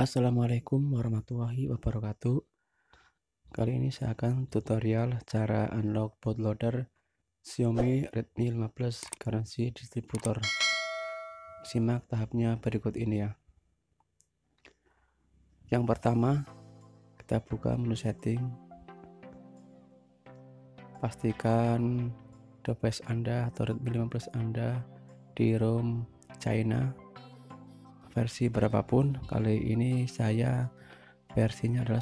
Assalamualaikum warahmatullahi wabarakatuh. Kali ini saya akan tutorial cara unlock bootloader Xiaomi Redmi 5 Plus Currency Distributor. Simak tahapnya berikut ini ya. Yang pertama, kita buka menu setting. Pastikan device Anda atau Redmi 5 Plus Anda di ROM China versi berapapun. Kali ini saya versinya adalah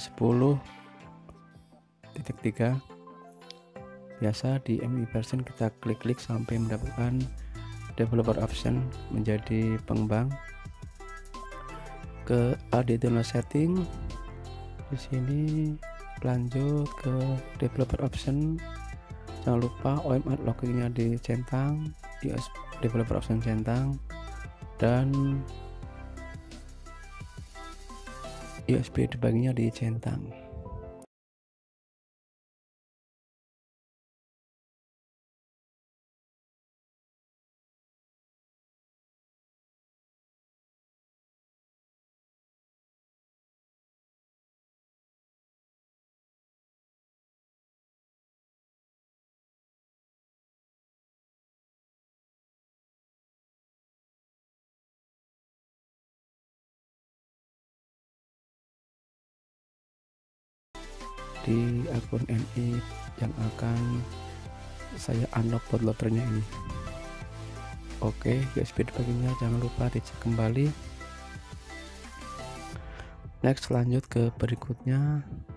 10.3. Biasa di MI version kita klik-klik sampai mendapatkan developer option menjadi pengembang. Ke additional setting, di sini lanjut ke developer option. Jangan lupa OMR loggingnya dicentang, developer option centang, dan USB debuggingnya dicentang. Di akun MI yang akan saya unlock bootloadernya ini. Oke, USB debuggingnya jangan lupa dicek kembali. Next, lanjut ke berikutnya.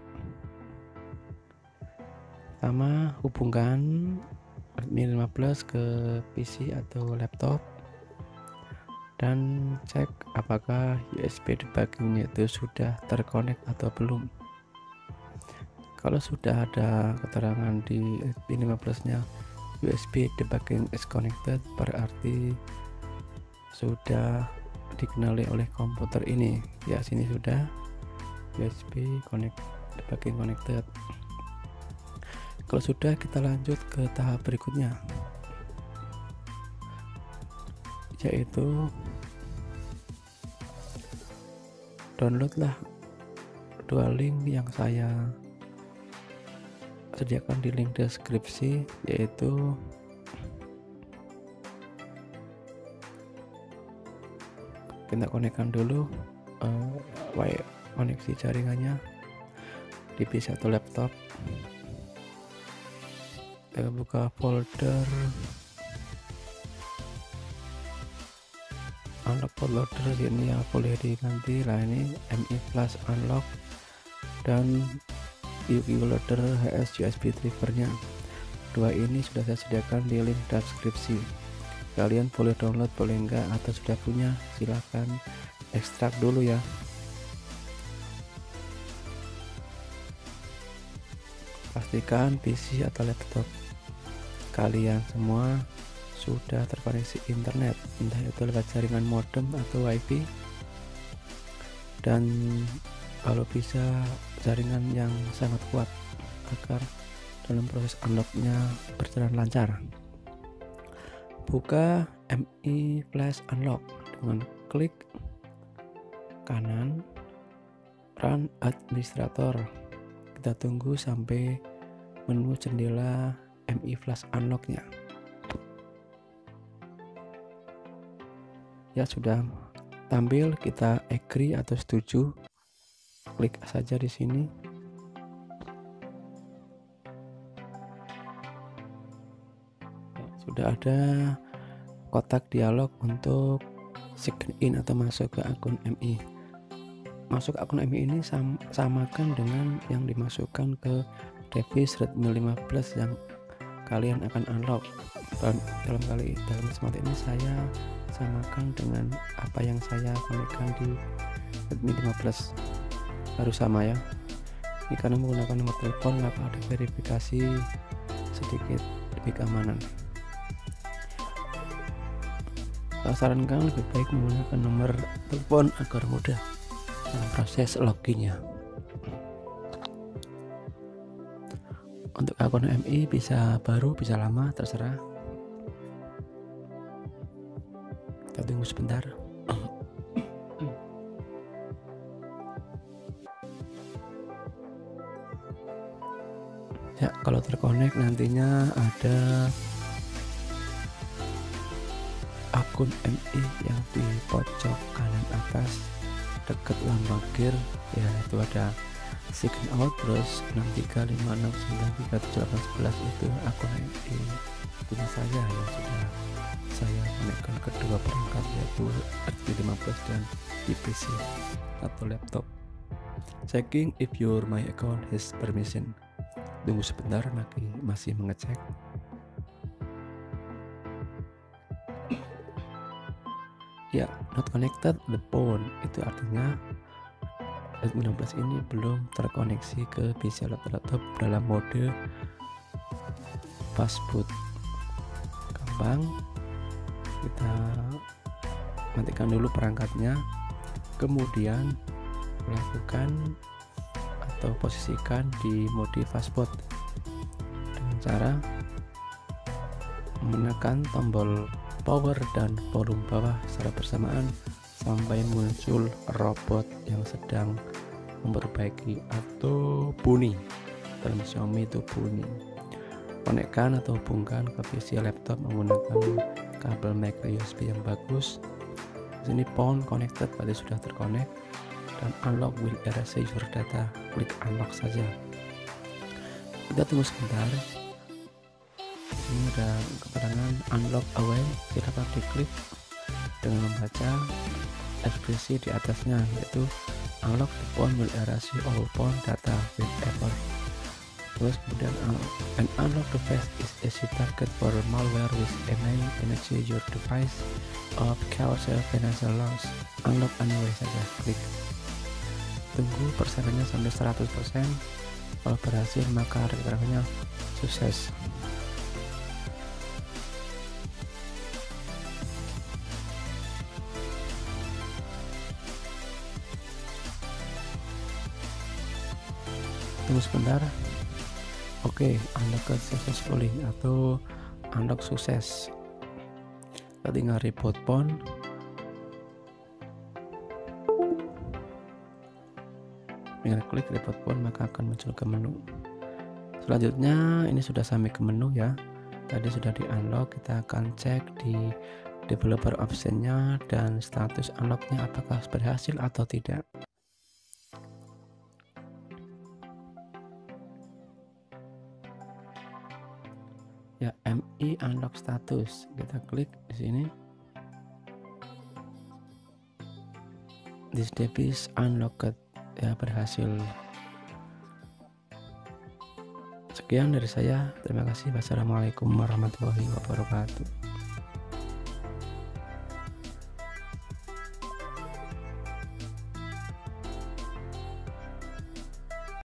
Pertama, hubungkan Redmi 5 Plus ke PC atau laptop dan cek apakah USB debuggingnya itu sudah terkonek atau belum. Kalau sudah ada keterangan di Redmi 5 Plus nya USB debugging is connected, berarti sudah dikenali oleh komputer ini ya. Sini sudah USB debugging connected. Kalau sudah, kita lanjut ke tahap berikutnya, yaitu downloadlah dua link yang saya sediakan di link deskripsi, yaitu kita konekkan dulu koneksi jaringannya di PC atau laptop. Kita buka folder unlock bootloader, ini ya boleh diganti lah, ini MI Flash unlock dan UQ loader HS USB drivernya. Dua ini sudah saya sediakan di link deskripsi. Kalian boleh download, boleh enggak, atau sudah punya silahkan ekstrak dulu ya. Pastikan PC atau laptop kalian semua sudah terkoneksi internet, entah itu lewat jaringan modem atau WiFi, dan kalau bisa jaringan yang sangat kuat agar dalam proses unlocknya berjalan lancar. Buka MI Flash Unlock dengan klik kanan Run Administrator. Kita tunggu sampai menu jendela MI Flash Unlock-nya ya sudah tampil. Kita agree atau setuju, klik saja di sini. Sudah ada kotak dialog untuk sign in atau masuk ke akun MI. Masuk ke akun MI ini samakan dengan yang dimasukkan ke device Redmi 5 Plus yang kalian akan unlock. Dan dalam kesempatan ini saya samakan dengan apa yang saya konekkan di Redmi 5 Plus, harus sama ya. Ini karena menggunakan nomor telepon, maka ada verifikasi sedikit demi keamanan. Saya sarankan lebih baik menggunakan nomor telepon agar mudah dalam proses loginnya. Untuk akun MI bisa baru, bisa lama, terserah. Kita tunggu sebentar. Kalau terkonek nantinya ada akun MI yang di pojok kanan atas dekat lambang gear ya, itu ada sign out, terus 635693711 itu akun MI punya saya ya, sudah saya konekkan kedua perangkat yaitu RT15 dan di PC atau laptop. Checking if your my account has permission. Tunggu sebentar, masih mengecek. Ya, not connected the phone, itu artinya RT15 ini belum terkoneksi ke PC atau laptop dalam mode fastboot. Gampang, kita matikan dulu perangkatnya, kemudian lakukan atau posisikan di mode fastboot dengan cara menekan tombol power dan volume bawah secara bersamaan sampai muncul robot yang sedang memperbaiki atau bunyi. Dalam Xiaomi itu bunyi. Konekkan atau hubungkan ke PC laptop menggunakan kabel micro USB yang bagus. Di sini phone connected berarti sudah terkonek, dan unlock will erase your data. Klik unlock saja. Kita tunggu sebentar. Ini ada keterangan unlock away, silakan diklik dengan membaca ekspresi di atasnya, yaitu unlock the phone will erase all phone data whenever. Terus kemudian an unlock device is easy target for malware which may damage your device or cause financial loss. Unlock anyway saja, klik. Tunggu persennya sampai 100%. Kalau berhasil maka keterangannya sukses. Tunggu sebentar. Oke, unlock successfully atau unlock sukses. Kita tinggal reboot phone. Tinggal klik reboot phone maka akan muncul ke menu. Selanjutnya ini sudah sampai ke menu ya. Tadi sudah di unlock, kita akan cek di developer optionnya dan status unlocknya apakah berhasil atau tidak. Ya, MI unlock status, kita klik di sini. This device unlocked, ya berhasil. Sekian dari saya, terima kasih. Wassalamualaikum warahmatullahi wabarakatuh.